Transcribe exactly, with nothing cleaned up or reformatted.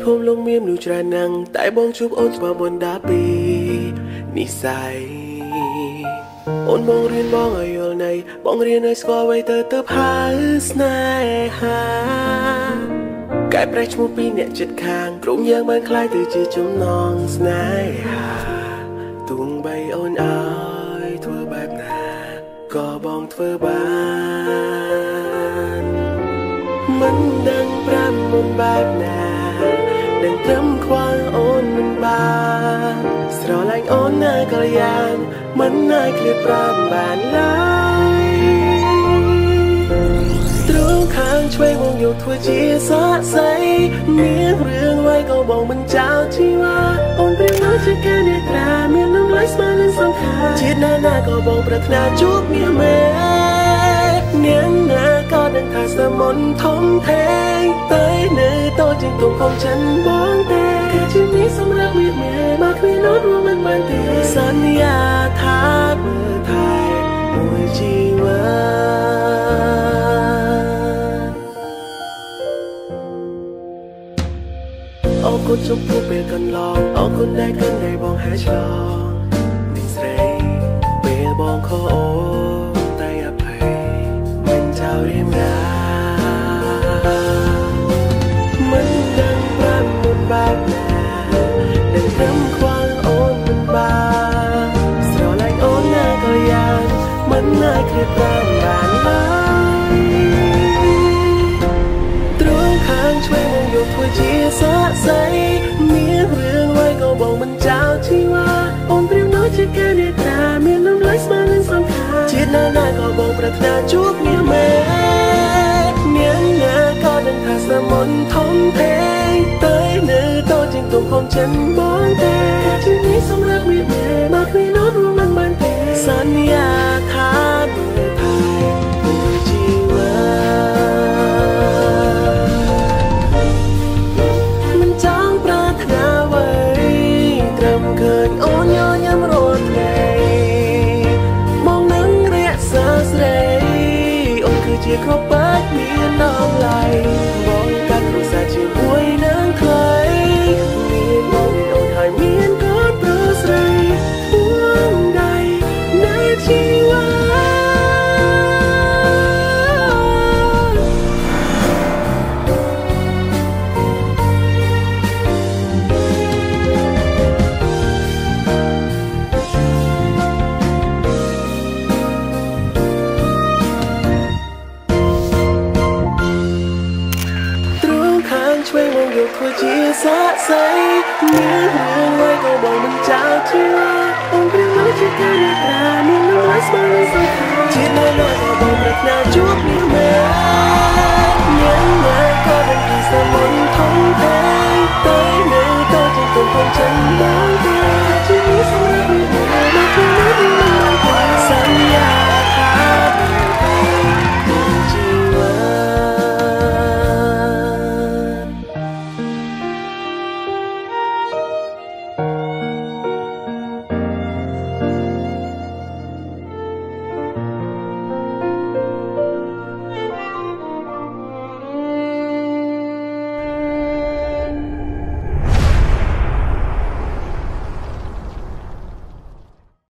ហូមលងមានមនុស្សច្រើនណាស់តែបងជួបអូនច្បាស់មុនដាពីនិស័យអូនបងរៀនបងឲ្យយល់នៃបងរៀនឲ្យស្គាល់អ្វីទៅទៅហៅស្នេហាកែប្រែឈ្មោះពីអ្នកចិត្តខាងក្រុមយើងបានคล้ายទៅជាចំណងស្នេហាទោះបីអូនឲ្យធ្វើបែបណាក៏បងធ្វើបានមិនដឹងប្រាំមុនបែបណាដឹងត្រឹមខ្វល់អូនមិនបានស្រឡាញ់អូនណាក៏យ៉ាងមិនអាចឃ្លាតប្រាំបានឡើយទ្រង់ខាងឆ្វេងមកយកធ្វើជាស័ក្តិសិទ្ធិមានរឿងអ្វីក៏បងមិនចោលជីវិតអូនព្រៀងនៅជាកានេត្រាមាននឹងលៃស្មាននឹងសង្ខារជាតិណាណាក៏បងប្រាថ្នាជួបមានមែនាងណាក៏ដឹងថាសមុនធំធេងតែនៅតូចជាងទុំของฉันបងទេគឺជានេះសម្រាប់វាមែមកគ្មាននោះរួមមិនបានទេសន្យាថាមើលថែមួយជីវិតអរគុណចំពោះពេលកន្លងអរគុណដែលគិតឲ្យបងហែឆ្លងនេះស្រីពេលបងខកអូតែអភ័យមិនចោលរៀមរាមិនដឹងប្រាំមុនបែបណាដឹងត្រឹមខ្វល់អូនមិនបានស្រឡាញ់អូនណាក៏យ៉ាងមិនអាចឃ្លាតប្រាំបានឡើយទ្រង់ខាងឆ្វេងមកយកធ្វើជាស័ក្តិសិទ្ធិមានរឿងអ្វីក៏បងមិនចោលជីវិតអូនព្រៀងដូចជាកានេត្រាមានលំលៃស្មាននឹងសង្ខារជាតិណាណាក៏បងប្រាថ្នាជួបមានមែនាងណាក៏ដឹងថាសមុនធំធេងតែនៅតូចជាងទុំของฉันបងទេជានេះសម្រាប់មានមែមកគ្មាននោះរួមមិនបានទេសន្យាថាមើលថែមួយជីវិតមិនចង់ប្រាថ្នាអ្វីត្រឹមឃើញអូនញញឹមរាល់ថ្ងៃមកនឹងរក្សាស្រីអូនគឺជាគ្រាប់បែកមានតម្លៃបងកាត់គ្រួសារជាមួយនឹងថ្លៃមានបងមានអូនហើយមានកូនប្រុសស្រីពួងដៃនៃជីវិតឆ្វេងមកយកធ្វើជាស័ក្តិសិទ្ធិមានរឿងអ្វីក៏បងមិនចោលជីវិតអូនព្រៀងដូចជាកានេត្រាមាននឹងលៃស្មាននឹងសង្ខារជាតិណាណាក៏បងប្រាថ្នាជួបមានមែ